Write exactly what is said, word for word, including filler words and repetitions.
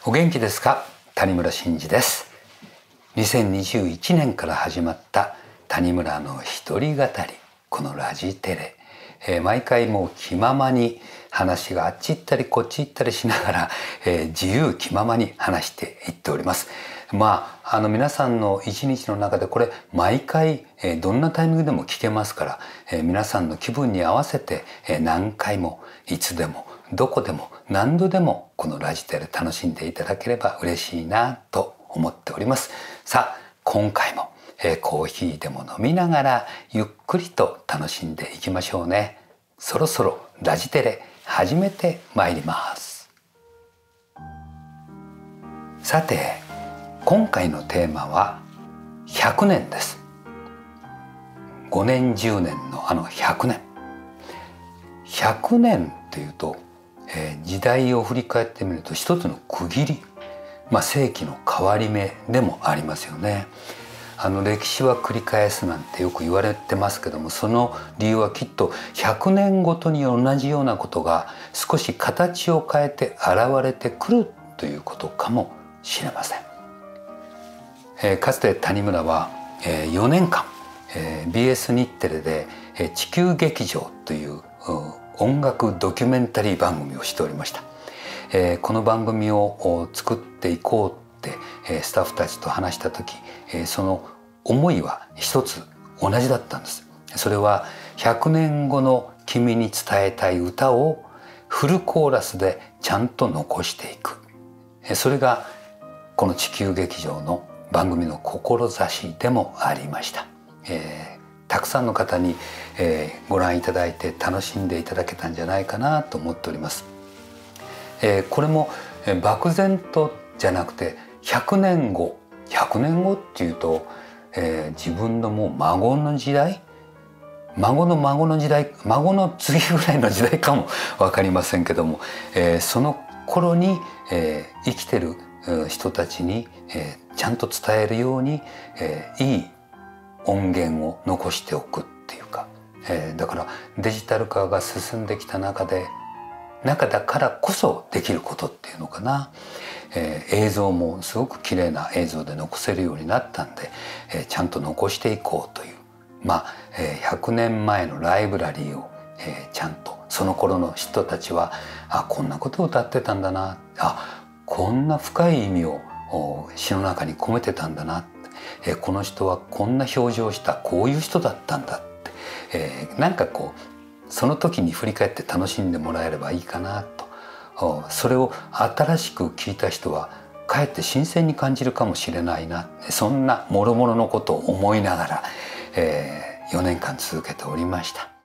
お元気ですか？谷村新司です。にせんにじゅういちねんから始まった谷村の一人語り、このラジテレ、えー、毎回もう気ままに話があっち行ったりこっち行ったりしながら、えー、自由気ままに話していっております。まああの皆さんの一日の中でこれ毎回、えー、どんなタイミングでも聞けますから、えー、皆さんの気分に合わせて、えー、何回もいつでもどこでも何度でもこのラジテレ楽しんでいただければ嬉しいなと思っております。さあ今回も、えー、コーヒーでも飲みながらゆっくりと楽しんでいきましょうね。そろそろラジテレ始めてまいります。さて今回のテーマはひゃくねんです。ごねんじゅうねんのあのひゃくねん。ひゃくねんっていうと、えー、時代を振り返ってみると一つの区切り、まあ、世紀の変わり目でもありますよね。あの歴史は繰り返すなんてよく言われてますけども、その理由はきっとひゃくねんごとに同じようなことが少し形を変えて現れてくるということかもしれません。えー、かつて谷村は、えー、よねんかん、えー、ビーエス 日テレで、えー、地球劇場という、うん、音楽ドキュメンタリー番組をしておりました。えー、この番組を作っていこうって、えー、スタッフたちと話した時、えー、その思いは一つ同じだったんです。それはひゃくねんごの君に伝えたい歌をフルコーラスでちゃんと残していく。それがこの地球劇場の番組の志でもありました。えーたくさんの方に、えー、ご覧いただいて楽しんでいただけたんじゃないかなと思っております。えー、これも、えー、漠然とじゃなくてひゃくねんごひゃくねんごっていうと、えー、自分のもう孫の時代孫の孫の時代孫の次ぐらいの時代かも分かりませんけども、えー、その頃に、えー、生きてる人たちに、えー、ちゃんと伝えるように、えー、いい音源を残しておくっていうか、えー、だからデジタル化が進んできた中で中だからこそできることっていうのかな、えー、映像もすごく綺麗な映像で残せるようになったんで、えー、ちゃんと残していこうというまあ、えー、ひゃくねんまえのライブラリーを、えー、ちゃんとその頃の人たちはあこんなことを歌ってたんだな、あこんな深い意味を詩の中に込めてたんだな、えー、この人はこんな表情をしたこういう人だったんだって、えー、なんかこうその時に振り返って楽しんでもらえればいいかなと。それを新しく聞いた人はかえって新鮮に感じるかもしれないな、そんなもろもろのことを思いながら、えー、よねんかん続けておりました。